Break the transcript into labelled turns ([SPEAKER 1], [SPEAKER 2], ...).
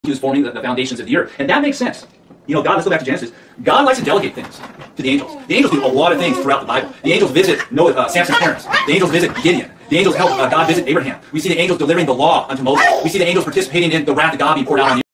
[SPEAKER 1] He was forming the foundations of the earth. And that makes sense. You know, God, let's go back to Genesis. God likes to delegate things to the angels. The angels do a lot of things throughout the Bible. The angels visit Samson's parents. The angels visit Gideon. The angels help God visit Abraham. We see the angels delivering the law unto Moses. We see the angels participating in the wrath of God being poured out on the earth.